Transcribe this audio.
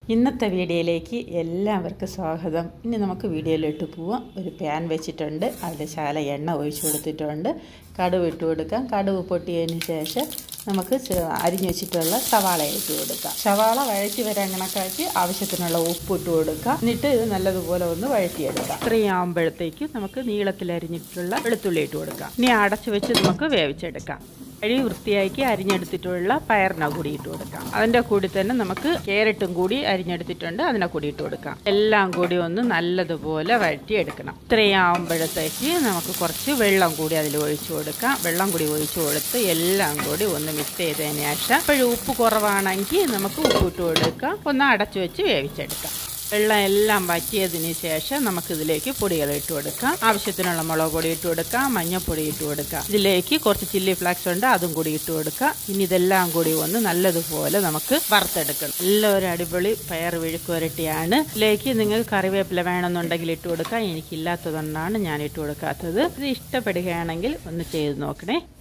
ഇന്നത്തെ വീഡിയോയിലേക്ക് എല്ലാവർക്കും സ്വാഗതം. ഇനി നമുക്ക് വീഡിയോയിലോട്ട് പോവാം. ഒരു പാൻ വെച്ചിട്ടുണ്ട്, അതിൽ ശാല എണ്ണ ഒഴിച്ചു കൊടുത്തിട്ടുണ്ട്. കടുക് ഇട്ട് കൊടുക്കാം. കടുക് പൊട്ടിയതിന് ശേഷം നമുക്ക് അരിഞ്ഞു വെച്ചിട്ടുള്ള സവാള ഇട്ട് കൊടുക്കാം. സവാള വഴറ്റി വരാൻ കണക്കാക്കി ആവശ്യത്തിനുള്ള ഉപ്പ് ഇട്ട് കൊടുക്കാം. എന്നിട്ട് ഇത് നല്ലതുപോലെ ഒന്ന് വഴറ്റിയെടുക്കാം. ഇത്രയും ആകുമ്പോഴത്തേക്ക് നമുക്ക് നീളത്തിൽ അരിഞ്ഞിട്ടുള്ള വെളുത്തുള്ളി ഇട്ട് കൊടുക്കാം. ഇനി അടച്ചു വെച്ച് നമുക്ക് വേവിച്ചെടുക്കാം. കഴുകി വൃത്തിയാക്കി അരിഞ്ഞെടുത്തിട്ടുള്ള പയറിനെ കൂടി ഇട്ട് കൊടുക്കാം. അതിൻ്റെ കൂടി തന്നെ നമുക്ക് ക്യാരറ്റും കൂടി അരിഞ്ഞെടുത്തിട്ടുണ്ട്, അതിനെ കൂടി ഇട്ട് കൊടുക്കാം. എല്ലാം കൂടി ഒന്ന് നല്ലതുപോലെ വഴറ്റിയെടുക്കണം. ഇത്രയും ആകുമ്പോഴത്തേക്ക് നമുക്ക് കുറച്ച് വെള്ളം കൂടി അതിൽ ഒഴിച്ചു കൊടുക്കാം. വെള്ളം കൂടി ഒഴിച്ചു കൊടുത്ത് എല്ലാം കൂടി ഒന്ന് മിക്സ് ചെയ്തതിന് ശേഷം ഇപ്പോഴും ഉപ്പ് കുറവാണെങ്കിൽ നമുക്ക് ഉപ്പ് ഇട്ട് കൊടുക്കാം. ഒന്ന് അടച്ചു വെച്ച് വേവിച്ചെടുക്കാം. വെള്ളം എല്ലാം വറ്റിയതിന് ശേഷം നമുക്കിതിലേക്ക് പൊടികൾ ഇട്ട് കൊടുക്കാം. ആവശ്യത്തിനുള്ള മുളക് പൊടി ഇട്ട് കൊടുക്കാം, മഞ്ഞൾപ്പൊടി ഇട്ട് കൊടുക്കാം. ഇതിലേക്ക് കുറച്ച് ചില്ലി ഫ്ലാക്സ് ഉണ്ട്, അതും കൂടി ഇട്ട് കൊടുക്കാം. ഇനി ഇതെല്ലാം കൂടി ഒന്ന് നല്ലതുപോലെ നമുക്ക് വറുത്തെടുക്കണം. എല്ലാവരും അടിപൊളി പയർ വിഴുക്കുവരട്ടിയാണ്. ഇതിലേക്ക് നിങ്ങൾക്ക് കറിവേപ്പില വേണമെന്നുണ്ടെങ്കിൽ ഇട്ട് കൊടുക്കാം. എനിക്കില്ലാത്തതുകൊണ്ടാണ് ഞാൻ ഇട്ട് കൊടുക്കാത്തത്. ഇത് ഇഷ്ടപ്പെടുകയാണെങ്കിൽ ഒന്ന് ചെയ്ത് നോക്കണേ.